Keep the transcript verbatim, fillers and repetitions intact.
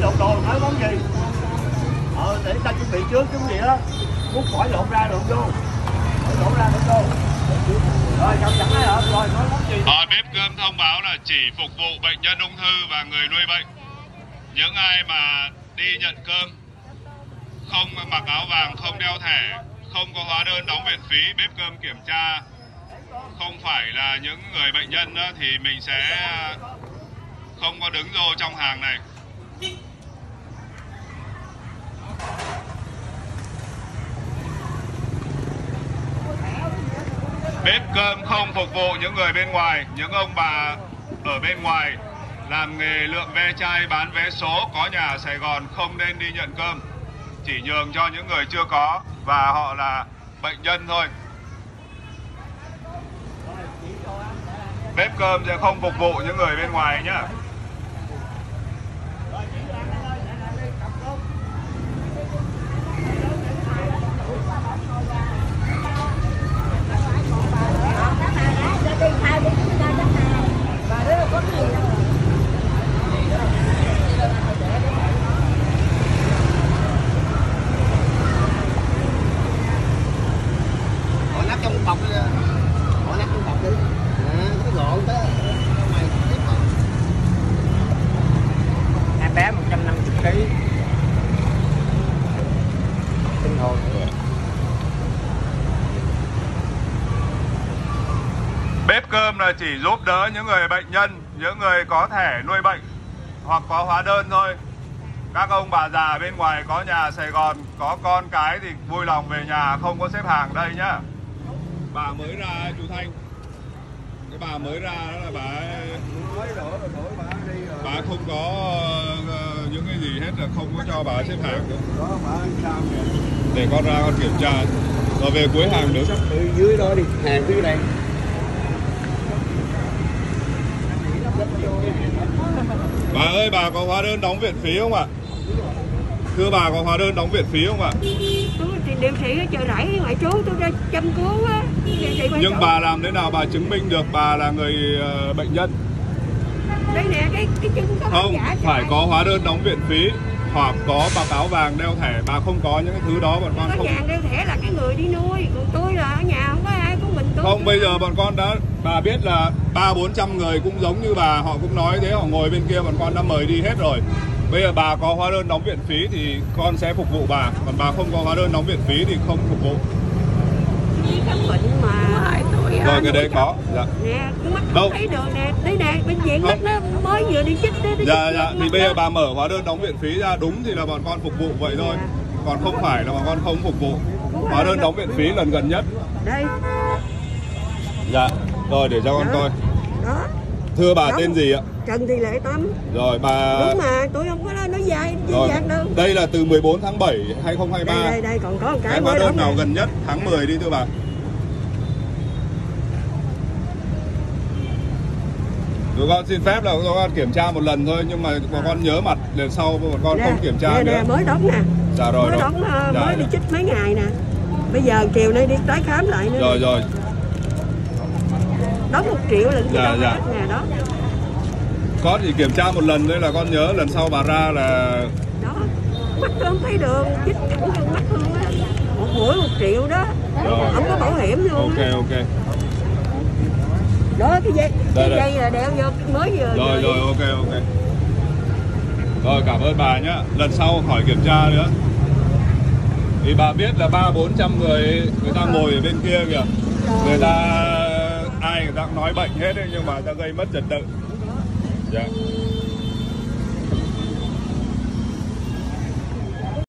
lộn đồ phải món gì. Ờ, để ta chuẩn bị trước cái gì đó. Muốn khỏi lộn ra lộn vô. Khỏi lộn ra lộn vô. Rồi, chồng chẳng ai hợp rồi, nói món gì. Ờ, bếp cơm thông báo là chỉ phục vụ bệnh nhân ung thư và người nuôi bệnh. Những ai mà đi nhận cơm không mặc áo vàng, không đeo thẻ, không có hóa đơn đóng viện phí, bếp cơm kiểm tra không phải là những người bệnh nhân đó, thì mình sẽ không có đứng vô trong hàng này. Bếp cơm không phục vụ những người bên ngoài, những ông bà ở bên ngoài làm nghề lượm ve chai, bán vé số, có nhà ở Sài Gòn không nên đi nhận cơm. Chỉ nhường cho những người chưa có và họ là bệnh nhân thôi. Bếp cơm sẽ không phục vụ những người bên ngoài nhé. Bé một trăm năm mươi ký. Tinh hồn. Bếp cơm là chỉ giúp đỡ những người bệnh nhân, những người có thẻ nuôi bệnh hoặc có hóa đơn thôi. Các ông bà già bên ngoài có nhà Sài Gòn, có con cái thì vui lòng về nhà, không có xếp hàng đây nhá. Bà mới ra chú Thanh. Cái bà mới ra đó là bà bà không có uh, những cái gì hết, là không có cho bà xếp hàng nữa. Để con ra con kiểm tra rồi về cuối hàng nữa. Từ dưới đó đi, hàng dưới đây. Bà ơi, bà có hóa đơn đóng viện phí không ạ? Thưa bà, có hóa đơn đóng viện phí không ạ? Tôi thì điều trị ở chợ rẫy ngoại trú, tôi ra chăm cứu á. Nhưng bà làm thế nào bà chứng minh được bà là người uh, bệnh nhân? Đây nè, cái cái chứng có không giả phải có hóa đơn đóng viện phí hoặc có mặc áo vàng đeo thẻ. Bà không có những cái thứ đó, bọn con có không. vàng đeo thẻ là cái người đi nuôi, còn tôi là ở nhà không có ai, có mình tôi. Không, bây giờ bọn con đã, bà biết là ba bốn trăm người cũng giống như bà, họ cũng nói thế, họ ngồi bên kia bọn con đã mời đi hết rồi. Bây giờ bà có hóa đơn đóng viện phí thì con sẽ phục vụ bà, còn bà không có hóa đơn đóng viện phí thì không phục vụ. Đi khám bệnh mà tôi rồi cái đấy có. Dạ. Nè, mắt không thấy được nè, đây nè, bệnh viện mắt nó mới vừa đi chích đấy. Dạ dạ, thì bây giờ bà mở hóa đơn đóng viện phí ra đúng thì là bọn con phục vụ vậy thôi. Còn không phải là bọn con không phục vụ. Hóa đơn đóng viện phí lần gần nhất. Đây. Dạ, rồi để cho con coi. Đó. Thưa bà đó, tên gì ạ? Trần Thị Lệ Tâm. Rồi bà. Đúng mà, tôi không có nói dài rồi, đâu. đây là từ mười bốn tháng bảy hai không hai ba. Đây đây, đây còn có một cái. Cái hóa đơn nào gần nhất tháng mười đi thưa bà. Tụi con xin phép là tụi con kiểm tra một lần thôi, nhưng mà bọn con nhớ mặt lần sau bọn con nè, không kiểm tra nè, nữa. Nè, mới đóng nè. Dạ rồi. Mới rồi. đóng uh, dạ, mới dạ. đi chích mấy ngày nè. Bây giờ chiều nay đi tái khám lại nữa. Rồi nè. rồi. Đóng một triệu lần dạ, dạ. nè đó. Con chỉ kiểm tra một lần thôi là con nhớ lần sau bà ra là. Đó. Mắt tôi không thấy đường, chích thẳng vô mắt luôn á. Một buổi một triệu đó. Rồi. Không có bảo hiểm luôn. Ok á. ok. Đó cái dây, đây, cái đây. dây là đeo vô mới vừa. Rồi rồi ok ok. Rồi cảm ơn bà nhá. Lần sau khỏi kiểm tra nữa. Thì bà biết là ba bốn trăm người người ta ngồi ở bên kia kìa. Người ta ai người ta cũng nói bệnh hết ấy, nhưng mà người ta gây mất trật tự. Dạ.